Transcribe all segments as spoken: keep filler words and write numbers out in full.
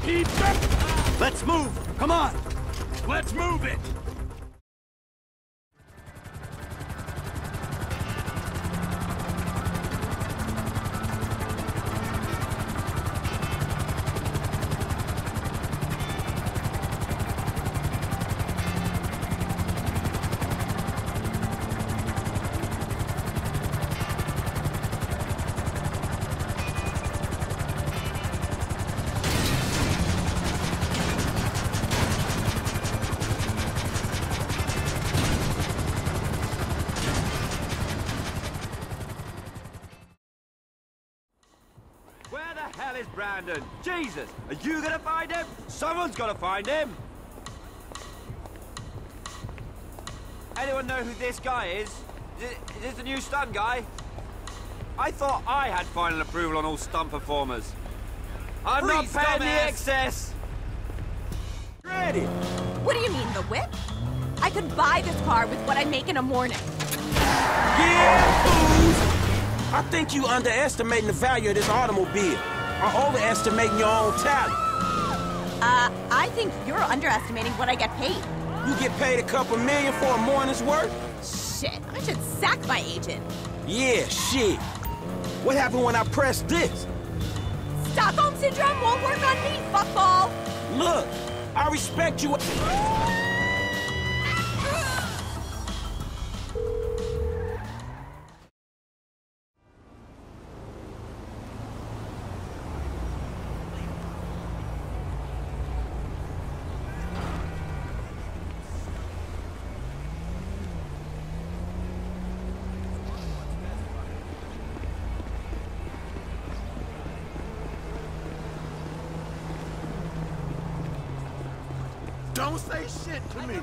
Keep up! Let's move! Come on! Let's move it! Where the hell is Brandon? Jesus! Are you gonna find him? Someone's gotta find him! Anyone know who this guy is? Is, it, is this the new stunt guy? I thought I had final approval on all stunt performers. I'm Freeze, not paying dumbass. the excess! Ready. What do you mean, the whip? I could buy this car with what I make in a morning. Yeah, fools! I think you underestimating the value of this automobile, or overestimating your own talent. Uh, I think you're underestimating what I get paid. You get paid a couple million for a morning's work? Shit, I should sack my agent. Yeah, shit. What happened when I pressed this? Stockholm Syndrome won't work on me, fuckball! Look, I respect you. Don't say shit to me!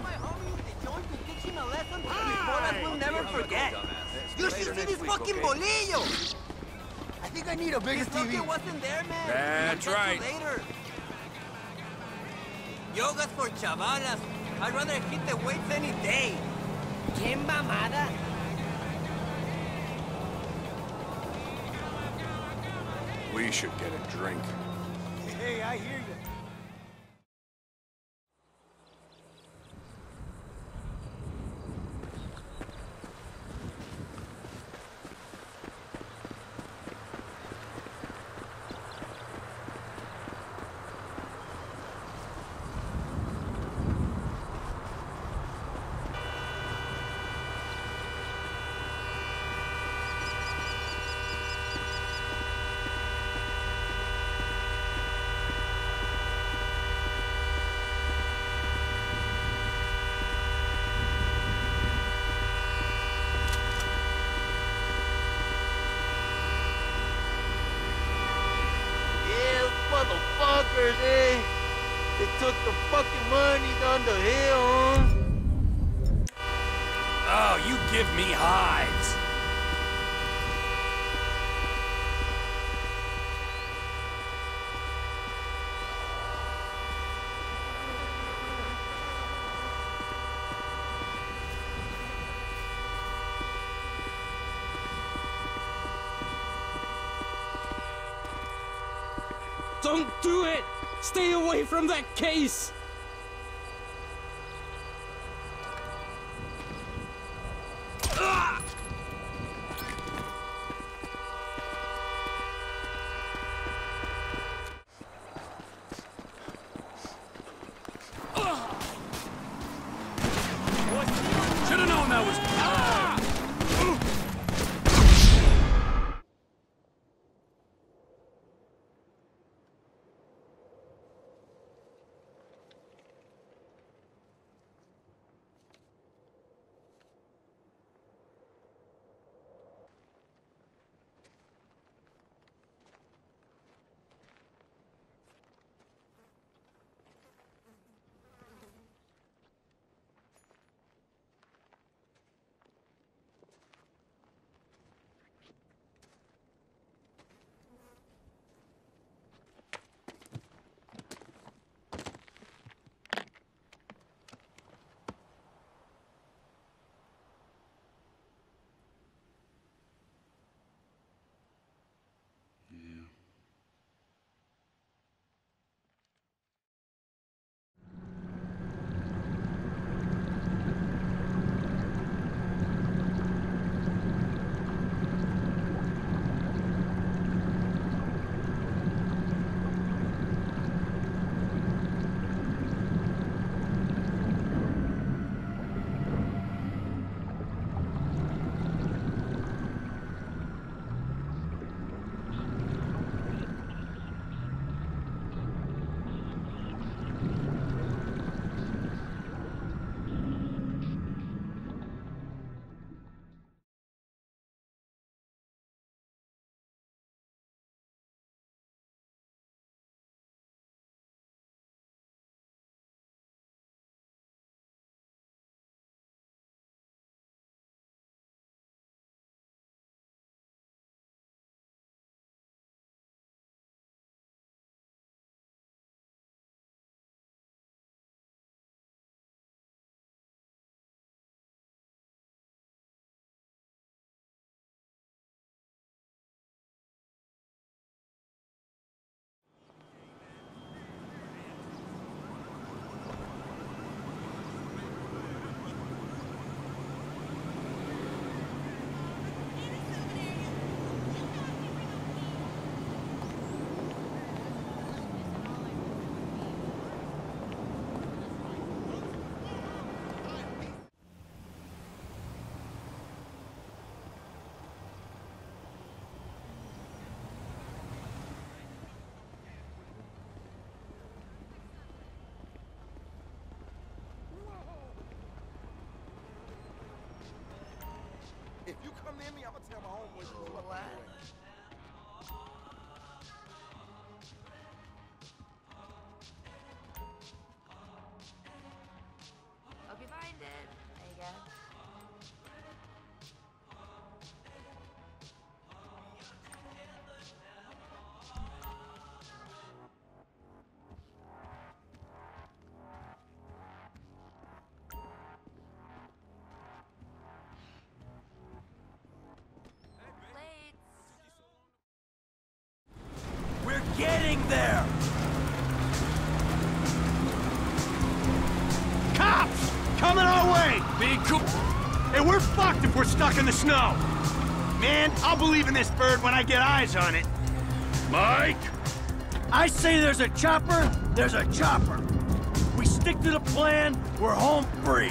We'll never forget. You should see this fucking bolillo! I think I need a bigger T V. wasn't there, man. That's right. Later. Yoga's for chavalas. I'd rather hit the weights any day. ¡Qué mamada! We should get a drink. Hey, I hear you. Motherfuckers, eh? They took the fucking money down the hill, huh? Oh, you give me hives. Don't do it! Stay away from that case! Ah! Should've known that was... Ah! if you come near me, I'm gonna tell my homeboys to pull up anyway. Hope you find it, I guess. We're getting there! Cops! Coming our way! Be cool. Hey, we're fucked if we're stuck in the snow! Man, I'll believe in this bird when I get eyes on it. Mike! I say there's a chopper, there's a chopper. We stick to the plan, we're home free.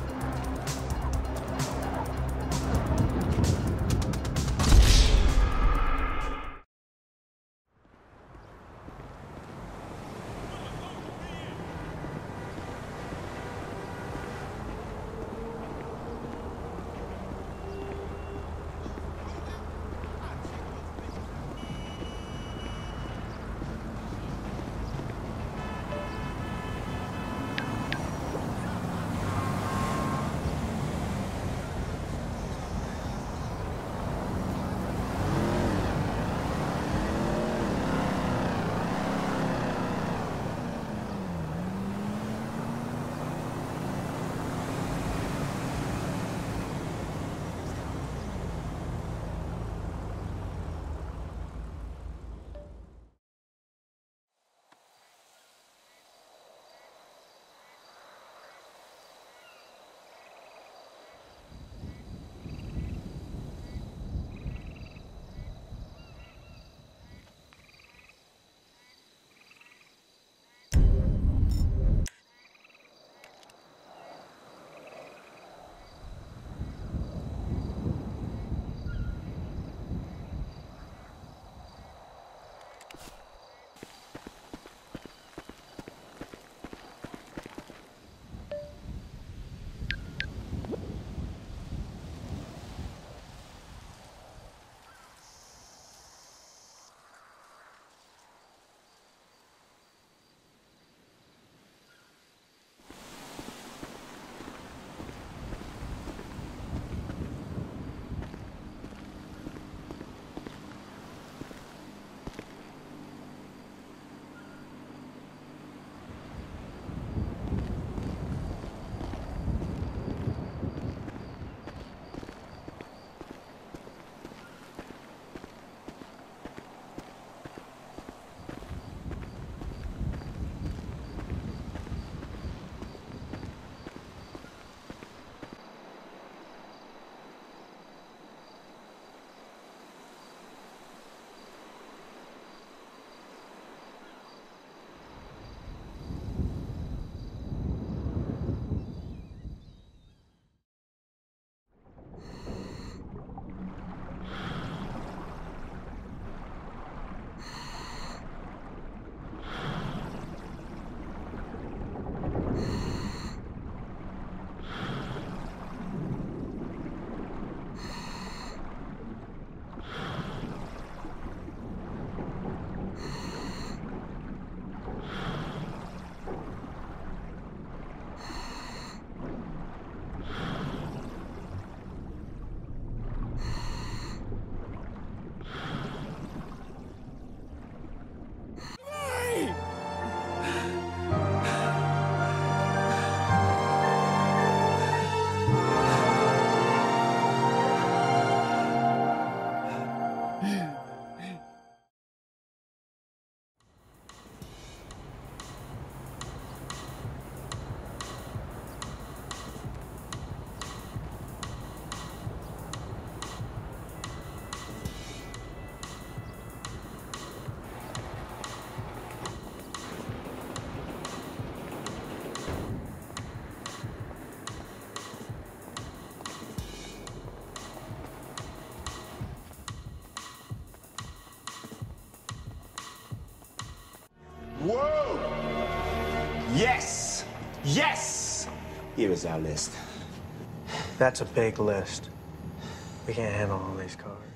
Whoa! Yes! Yes! Here is our list. That's a big list. We can't handle all these cars.